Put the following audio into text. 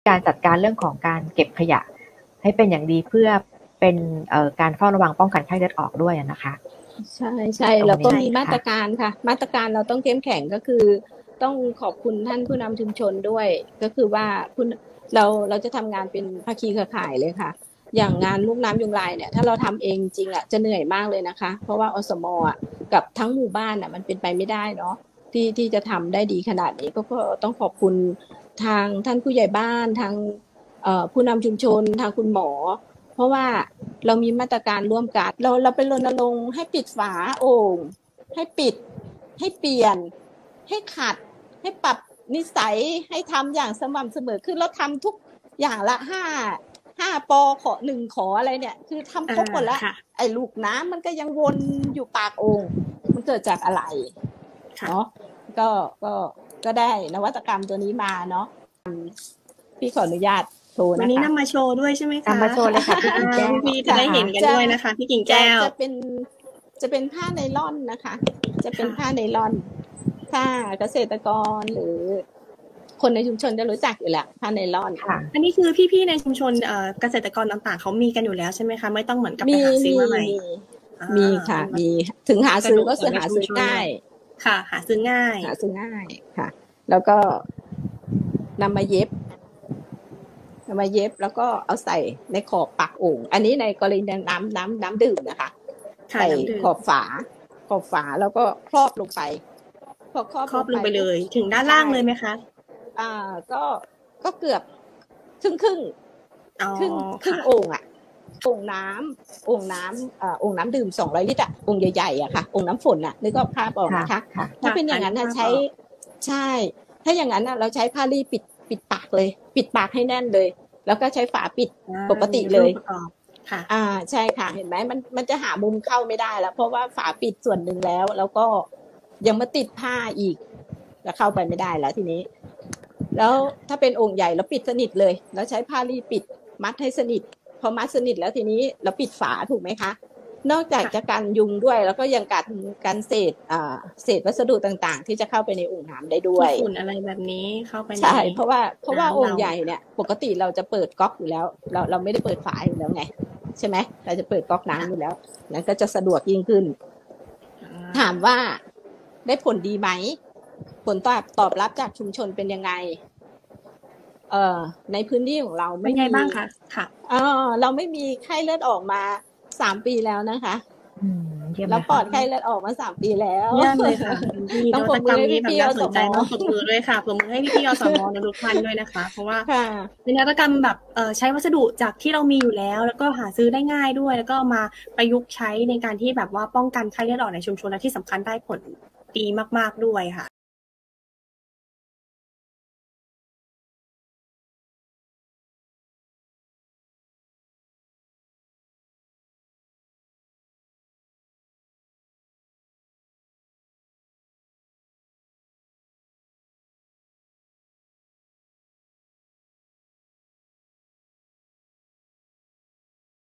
การจัดการเรื่องของการเก็บขยะให้เป็นอย่างดีเพื่อเป็นการเฝ้าระวังป้องกันไข้เลือดออกด้วยนะคะใช่ใช่เราก็มีมาตรการค่ะมาตรการเราต้องเข้มแข็งก็คือต้องขอบคุณท่านผู้นำชุมชนด้วยก็คือว่าเราจะทำงานเป็นภาคีเครือข่ายเลยค่ะอย่างงานมุกน้ำยุงลายเนี่ยถ้าเราทำเองจริงอ่ะจะเหนื่อยมากเลยนะคะเพราะว่าอสมอ่ะกับทั้งหมู่บ้านอ่ะมันเป็นไปไม่ได้เนาะที่จะทำได้ดีขนาดนี้ก็ต้องขอบคุณทางท่านผู้ใหญ่บ้านทางผู้นำชุมชนทางคุณหมอเพราะว่าเรามีมาตรการร่วมกันเราไปรณรงค์ให้ปิดฝาโอ่งให้ปิดให้เปลี่ยนให้ขัดให้ปรับนิสัยให้ทำอย่างสม่ำเสมอคือเราทำทุกอย่างละ5 ปอขอ1ขออะไรเนี่ยคือทำครบหมดแล้วไอ้ลูกน้ำมันก็ยังวนอยู่ปากโอ่งมันเกิดจากอะไรเนาะก็ได้นวัตกรรมตัวนี้มาเนาะพี่ขออนุญาตโชว์นะคะวันนี้นำมาโชว์ด้วยใช่ไหมคะนำมาโชว์เลยค่ะพี่กิ่งแก้วพี่จะได้เห็นกันด้วยนะคะพี่กิ่งแก้วจะเป็นผ้าไนล่อนนะคะจะเป็นผ้าไนล่อนถ้าเกษตรกรหรือคนในชุมชนจะรู้จักอยู่แล้วผ้าไนล่อนค่ะอันนี้คือพี่ๆในชุมชนเกษตรกรต่างๆเขามีกันอยู่แล้วใช่ไหมคะไม่ต้องเหมือนกับไปหาซื้อมาใหม่มีค่ะมีถึงหาซื้อก็คือหาซื้อง่ายค่ะหาซื้อง่ายค่ะแล้วก็นำมาเย็บแล้วก็เอาใส่ในขอบปากโอ่งอันนี้ในกรณีน้ำดื่มนะคะใส่ขอบฝาแล้วก็ครอบลงไปพอครอบลงไปเลยถึงด้านล่างเลยไหมคะก็เกือบครึ่งโอ่งอ่ะโอ่งน้ำดื่ม200 ลิตรอ่ะโอ่งใหญ่ๆอ่ะค่ะโอ่งน้ำฝนอ่ะนึกออกภาพออกนะคะถ้าเป็นอย่างนั้นใช่ถ้าอย่างนั้นเราใช้ผ้ารีปิดปากเลยปิดปากให้แน่นเลยแล้วก็ใช้ฝาปิดปกติเลยค่ะใช่ค่ะเห็นไหมมันจะหามุมเข้าไม่ได้แล้วเพราะว่าฝาปิดส่วนหนึ่งแล้วก็ยังมาติดผ้าอีกแล้วเข้าไปไม่ได้แล้วทีนี้แล้วถ้าเป็นโอ่งใหญ่เราปิดสนิทเลยแล้วใช้ผ้ารีปิดมัดให้สนิทพอมัดสนิทแล้วทีนี้เราปิดฝาถูกไหมคะนอกจากจะกันยุงด้วยแล้วก็ยังกันเศษวัสดุต่างๆที่จะเข้าไปในโอ่งน้ำได้ด้วยฝุ่นอะไรแบบนี้เข้าไปใช่เพราะว่าโอ่งใหญ่เนี่ยปกติเราจะเปิดก๊อกอยู่แล้วเราไม่ได้เปิดฝาอยู่แล้วไงใช่ไหมเราจะเปิดก๊อกน้ำอยู่แล้วนั้นก็จะสะดวกยิ่งขึ้นถามว่าได้ผลดีไหมผลตอบรับจากชุมชนเป็นยังไงในพื้นที่ของเราเป็นไงบ้างคะค่ะเราไม่มีไข้เลือดออกมา3 ปีแล้วนะคะแล้วปลอดไข้เลือดออกมา3 ปีแล้วเยี่ยมเลยค่ะต้องปรบมือให้พี่ๆอสม.ปรบมือด้วยค่ะปรบมือให้พี่ๆอสม.ทุกท่านด้วยนะคะเพราะว่าเป็นนวัตกรรมแบบใช้วัสดุจากที่เรามีอยู่แล้วแล้วก็หาซื้อได้ง่ายด้วยแล้วก็มาประยุกต์ใช้ในการที่แบบว่าป้องกันไข้เลือดออกในชุมชนและที่สำคัญได้ผลดีมากๆด้วยค่ะ